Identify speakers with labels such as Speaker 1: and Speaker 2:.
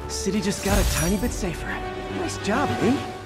Speaker 1: City just got a tiny bit safer. Nice job, Lee.